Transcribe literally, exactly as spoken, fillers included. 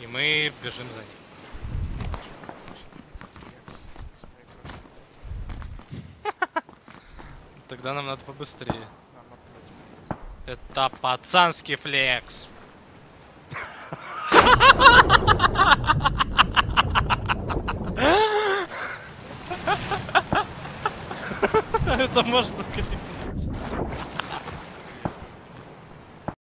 И мы бежим за ним. Тогда нам надо побыстрее. Это пацанский флекс. Это можно клеить.